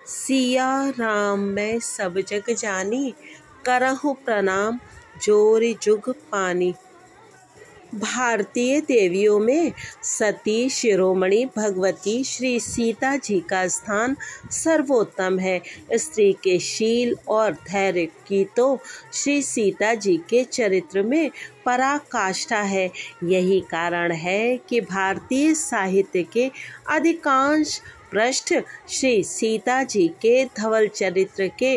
सिया राम मैं सब जग जानी, करहु प्रणाम जोर जुग पानी। भारतीय देवियों में सती शिरोमणि भगवती श्री सीता जी का स्थान सर्वोत्तम है। स्त्री के शील और धैर्य की तो श्री सीता जी के चरित्र में पराकाष्ठा है। यही कारण है कि भारतीय साहित्य के अधिकांश पृष्ठ श्री सीता जी के धवल चरित्र के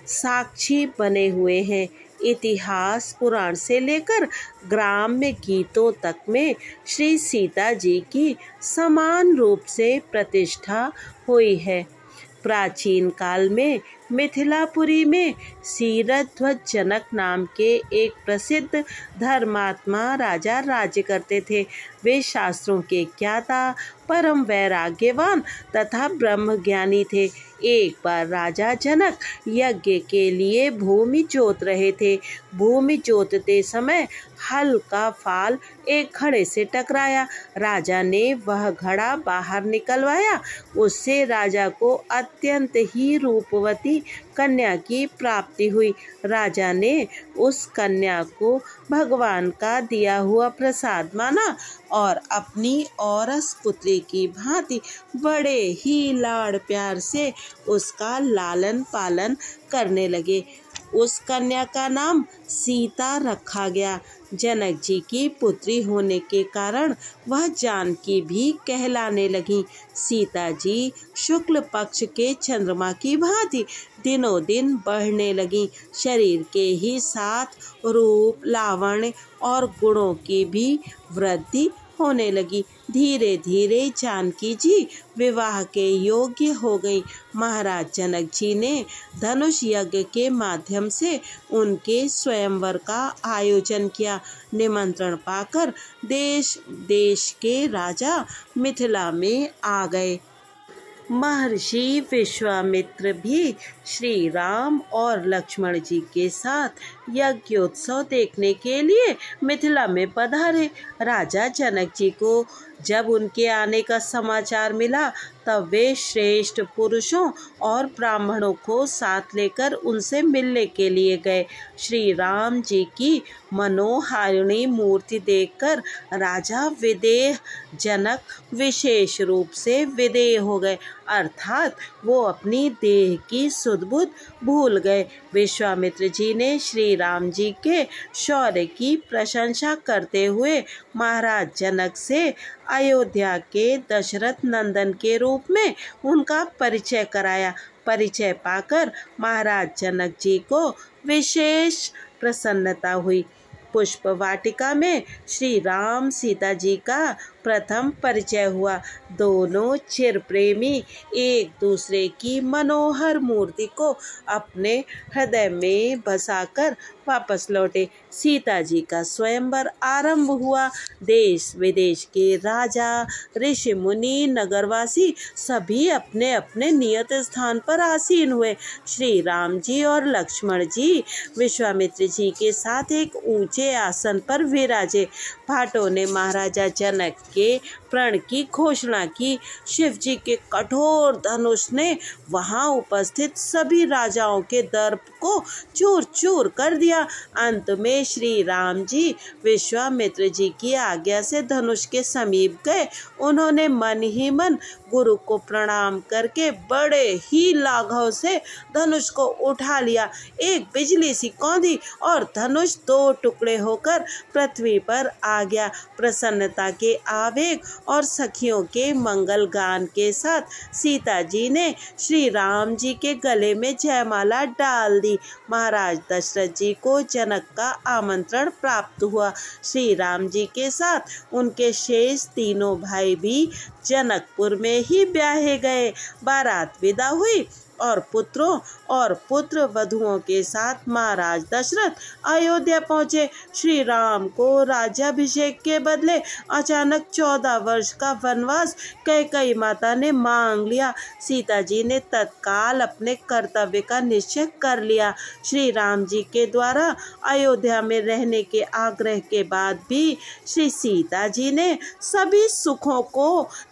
साक्षी बने हुए हैं। इतिहास पुराण से लेकर ग्राम्य गीतों तक में श्री सीता जी की समान रूप से प्रतिष्ठा हुई है। प्राचीन काल में मिथिलापुरी में सीरध्वज जनक नाम के एक प्रसिद्ध धर्मात्मा राजा राज्य करते थे। वे शास्त्रों के ज्ञाता, परम वैराग्यवान तथा ब्रह्मज्ञानी थे। एक बार राजा जनक यज्ञ के लिए भूमि जोत रहे थे। भूमि जोतते समय हल का फाल एक घड़े से टकराया। राजा ने वह घड़ा बाहर निकलवाया। उससे राजा को अत्यंत ही रूपवती कन्या की प्राप्ति हुई। राजा ने उस कन्या को भगवान का दिया हुआ प्रसाद माना और अपनी औरस पुत्री की भांति बड़े ही लाड़ प्यार से उसका लालन पालन करने लगे। उस कन्या का नाम सीता रखा गया। जनक जी की पुत्री होने के कारण वह जानकी भी कहलाने लगी। सीता जी शुक्ल पक्ष के चंद्रमा की भांति दिनों दिन बढ़ने लगी। शरीर के ही साथ रूप, लावण्य और गुणों की भी वृद्धि होने लगी। धीरे धीरे जानकी जी विवाह के योग्य हो गई। महाराज जनक जी ने धनुष यज्ञ के माध्यम से उनके स्वयंवर का आयोजन किया। निमंत्रण पाकर देश देश के राजा मिथिला में आ गए। महर्षि विश्वामित्र भी श्री राम और लक्ष्मण जी के साथ यज्ञोत्सव देखने के लिए मिथिला में पधारे। राजा जनक जी को जब उनके आने का समाचार मिला तब वे श्रेष्ठ पुरुषों और ब्राह्मणों को साथ लेकर उनसे मिलने के लिए गए। श्री राम जी की मनोहारिणी मूर्ति देखकर राजा विदेह जनक विशेष रूप से विदेह हो गए, अर्थात वो अपनी देह की सुध-बुध भूल गए। विश्वामित्र जी ने श्री राम जी के शौर्य की प्रशंसा करते हुए महाराज जनक से अयोध्या के दशरथ नंदन के रूप में उनका परिचय कराया। परिचय पाकर महाराज जनक जी को विशेष प्रसन्नता हुई। पुष्प वाटिका में श्री राम सीता जी का प्रथम परिचय हुआ। दोनों चिर प्रेमी एक दूसरे की मनोहर मूर्ति को अपने हृदय में बसाकर वापस लौटे। सीता जी का स्वयंवर आरंभ हुआ। देश विदेश के राजा, ऋषि मुनि, नगरवासी सभी अपने अपने नियत स्थान पर आसीन हुए। श्री राम जी और लक्ष्मण जी विश्वामित्र जी के साथ एक ऊंचे आसन पर विराजे। भाटों ने महाराजा जनक के प्रण की घोषणा की। शिव जी के कठोर धनुष ने वहां उपस्थित सभी राजाओं के दर्प को चूर चूर कर दिया। अंत में श्री राम जी विश्वामित्र जी की आज्ञा से धनुष के समीप गए। उन्होंने मन ही मन गुरु को प्रणाम करके बड़े ही लाघव से धनुष को उठा लिया। एक बिजली सी कौंधी और धनुष दो टुकड़े होकर पृथ्वी पर आ गया। प्रसन्नता के आवेग और सखियों के मंगल गान के साथ सीता जी ने श्री राम जी के गले में जयमाला डाल दी। महाराज दशरथ जी को जनक का आमंत्रण प्राप्त हुआ। श्री राम जी के साथ उनके शेष तीनों भाई भी जनकपुर में ही ब्याहे गए। बारात विदा हुई और पुत्रों और पुत्र वधुओं के साथ महाराज दशरथ अयोध्या पहुँचे। श्री राम को राज्याभिषेक के बदले अचानक 14 वर्ष का वनवास कैकेयी माता ने मांग लिया। सीता जी ने तत्काल अपने कर्तव्य का निश्चय कर लिया। श्री राम जी के द्वारा अयोध्या में रहने के आग्रह के बाद भी श्री सीता जी ने सभी सुखों को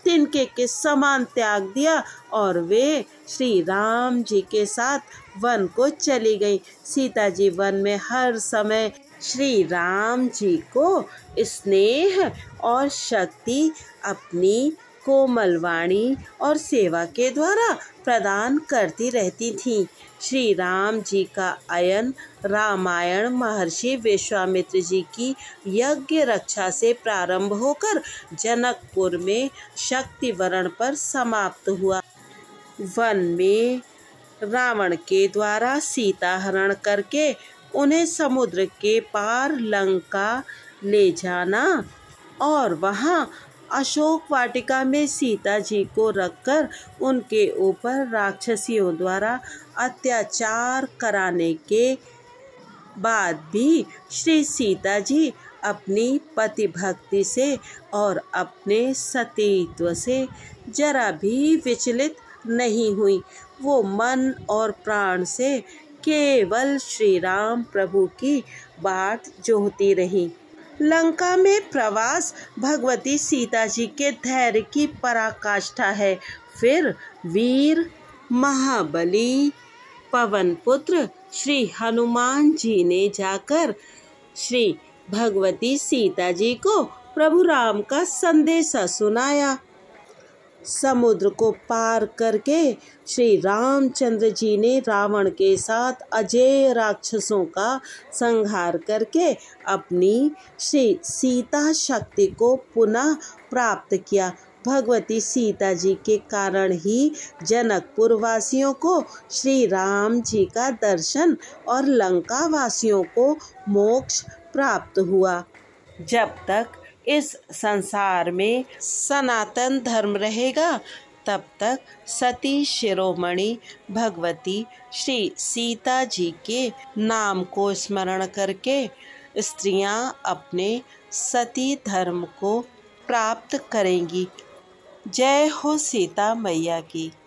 तिनके के समान त्याग दिया और वे श्री राम जी के साथ वन को चली गई। सीता जी वन में हर समय श्री राम जी को स्नेह और शक्ति अपनी कोमल वाणी और सेवा के द्वारा प्रदान करती रहती थीं। श्री राम जी का अयन रामायण महर्षि विश्वामित्र जी की यज्ञ रक्षा से प्रारंभ होकर जनकपुर में शक्तिवरण पर समाप्त हुआ। वन में रावण के द्वारा सीता हरण करके उन्हें समुद्र के पार लंका ले जाना और वहां अशोक वाटिका में सीता जी को रखकर उनके ऊपर राक्षसियों द्वारा अत्याचार कराने के बाद भी श्री सीता जी अपनी पति भक्ति से और अपने सतीत्व से जरा भी विचलित नहीं हुई। वो मन और प्राण से केवल श्री राम प्रभु की बाट जोहती रही। लंका में प्रवास भगवती सीता जी के धैर्य की पराकाष्ठा है। फिर वीर महाबली पवन पुत्र श्री हनुमान जी ने जाकर श्री भगवती सीता जी को प्रभु राम का संदेशा सुनाया। समुद्र को पार करके श्री रामचंद्र जी ने रावण के साथ अजेय राक्षसों का संहार करके अपनी श्री सीता शक्ति को पुनः प्राप्त किया। भगवती सीता जी के कारण ही जनकपुर वासियों को श्री राम जी का दर्शन और लंका वासियों को मोक्ष प्राप्त हुआ। जब तक इस संसार में सनातन धर्म रहेगा तब तक सती शिरोमणि भगवती श्री सीता जी के नाम को स्मरण करके स्त्रियां अपने सती धर्म को प्राप्त करेंगी। जय हो सीता मैया की।